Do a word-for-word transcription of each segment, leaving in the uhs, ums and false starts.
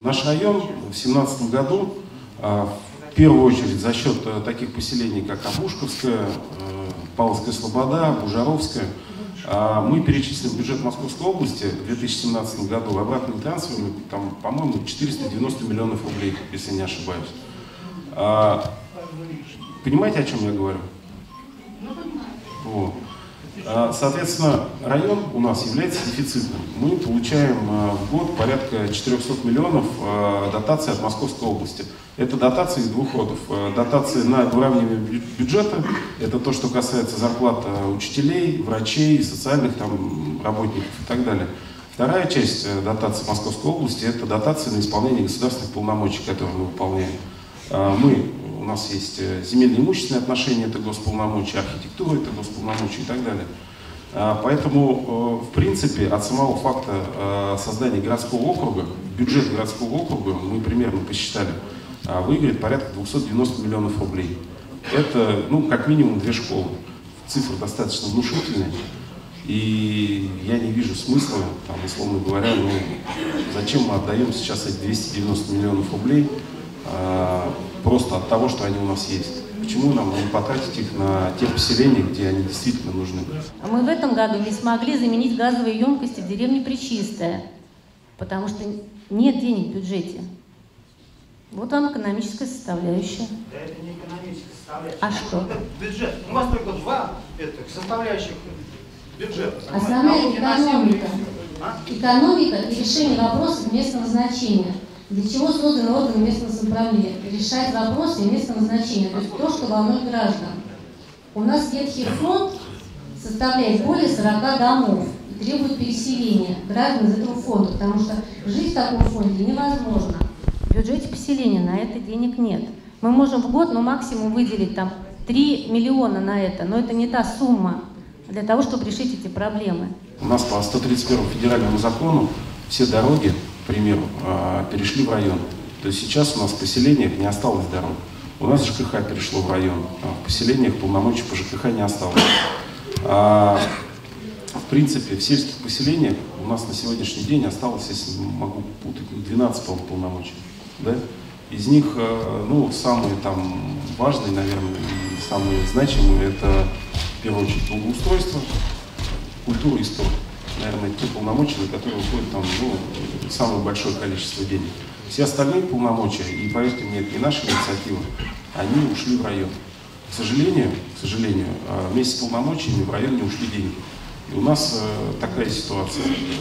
Наш район в две тысячи семнадцатом году, в первую очередь за счет таких поселений, как Обушковская, Павловская Слобода, Бужаровская, мы перечислили в бюджет Московской области в две тысячи семнадцатом году обратными трансферами, там, по-моему, четыреста девяносто миллионов рублей, если не ошибаюсь. Понимаете, о чем я говорю? Вот. Соответственно, район у нас является дефицитным. Мы получаем в год порядка четырёхсот миллионов дотаций от Московской области. Это дотации из двух родов. Дотации на выравнивание бюджета, это то, что касается зарплат учителей, врачей, социальных там, работников и так далее. Вторая часть дотаций Московской области – это дотации на исполнение государственных полномочий, которые мы выполняем. Мы, у нас есть земельно-имущественные отношения, это госполномочия, архитектура, это госполномочия и так далее. Поэтому, в принципе, от самого факта создания городского округа, бюджет городского округа, мы примерно посчитали, выиграет порядка двухсот девяноста миллионов рублей. Это, ну, как минимум две школы. Цифры достаточно внушительные. И я не вижу смысла, там, условно говоря, ну, зачем мы отдаем сейчас эти двести девяносто миллионов рублей а, просто от того, что они у нас есть. Почему нам не потратить их на те поселения, где они действительно нужны? Мы в этом году не смогли заменить газовые емкости в деревне Пречистая, потому что нет денег в бюджете. Вот вам экономическая составляющая. Да это не экономическая составляющая. А что? Это бюджет. У вас только два этих составляющих бюджета. Основная экономика. А? Экономика и решение вопросов местного значения. Для чего созданы органы местного самоуправления? Решать вопросы местного значения, то есть то, что волнует граждан. У нас ветхий фонд составляет более сорока домов и требует переселения граждан из этого фонда, потому что жить в таком фонде невозможно. В бюджете поселения на это денег нет. Мы можем в год, ну, максимум выделить там три миллиона на это, но это не та сумма для того, чтобы решить эти проблемы. У нас по сто тридцать первому федеральному закону все дороги, к примеру, перешли в район. То есть сейчас у нас в поселениях не осталось дорог. У нас ЖКХ перешло в район, а в поселениях полномочий по ЖКХ не осталось. А, в принципе, в сельских поселениях у нас на сегодняшний день осталось, если могу путать, двенадцать, по-моему, полномочий. Да? Из них, ну, самые там важные, наверное, и самые значимые, это, в первую очередь, благоустройство, культура и спорт. Наверное, те полномочия, на которые уходит там, ну, самое большое количество денег. Все остальные полномочия, и поверьте мне, это не наша инициатива, они ушли в район. К сожалению, к сожалению, вместе с полномочиями в район не ушли деньги. И у нас такая ситуация.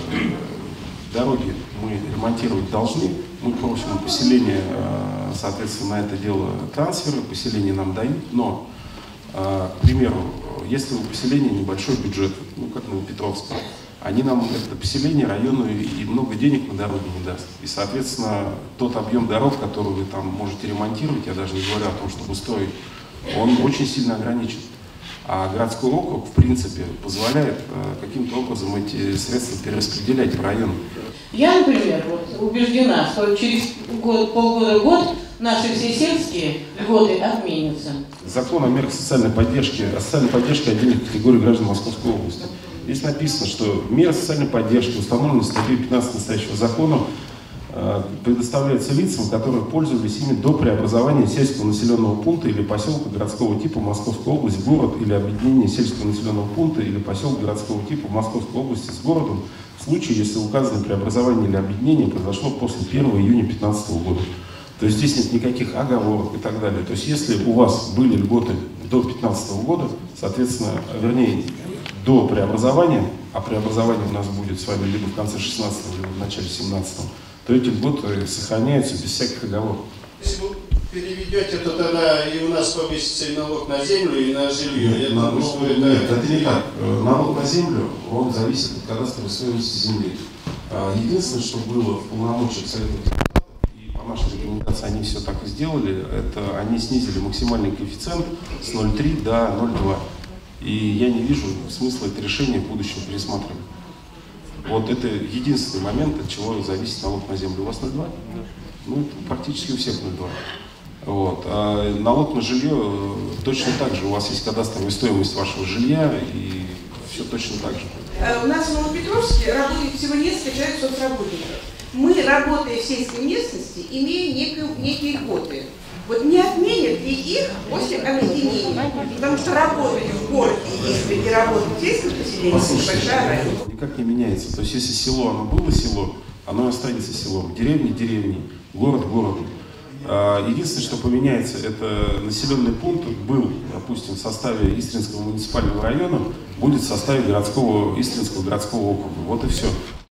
Дороги мы ремонтировать должны, мы просим поселение, соответственно, на это дело трансферы, поселение нам дают, но, к примеру, если у поселения небольшой бюджет, ну, как на Петровском, они нам, это поселение районное, и много денег на дороге не даст. И, соответственно, тот объем дорог, который вы там можете ремонтировать, я даже не говорю о том, чтобы строить, он очень сильно ограничен. А городской округ, в принципе, позволяет э, каким-то образом эти средства перераспределять в район. Я, например, вот, убеждена, что через год, полгода-год наши все сельские льготы отменятся. Закон о мерах социальной поддержки, о социальной поддержке отдельных категорий граждан Московской области. Здесь написано, что меры социальной поддержки, установленные статьей пятнадцать настоящего закона, предоставляется лицам, которые пользовались ими до преобразования сельского населенного пункта или поселка городского типа Московской области в город или объединения сельского населенного пункта или поселка городского типа Московской области с городом в случае, если указанное преобразование или объединение произошло после первого июня две тысячи пятнадцатого года. То есть здесь нет никаких оговорок и так далее. То есть если у вас были льготы до две тысячи пятнадцатого года, соответственно, вернее, до преобразования, а преобразование у нас будет с вами либо в конце шестнадцатого, либо в начале семнадцатого, то эти льготы сохраняются без всяких оговорок. Если вы переведете, то тогда и у нас повысится и налог на землю, и на жилье. Нет, Я на, думаю, что нет, это... это не так. Налог на землю, он зависит от кадастровой стоимости земли. Единственное, что было в полномочиях Совета депутатов, и по нашей рекомендации они все так и сделали, это они снизили максимальный коэффициент с ноль целых три до ноль целых два. И я не вижу смысла это решение в будущем пересматривать. Вот это единственный момент, от чего зависит налог на землю. У вас ноль целых два? Да. Ну, это практически у всех ноль целых два. Вот. А налог на жилье точно так же. У вас есть кадастровая стоимость вашего жилья, и все точно так же. У нас в Новопетровске работает всего несколько человек соцработников. мы, работая в сельской местности, имеем некие, некие льготы. Вот не отменят ли их после объединения? Потому что работать в городе, если и работать в сельском поселении, это большая разница. Никак не меняется. То есть если село, оно было село, оно останется селом. Деревня – деревней, город – городом. Единственное, что поменяется, это населенный пункт был, допустим, в составе Истринского муниципального района, будет в составе городского, Истринского городского округа. Вот и все.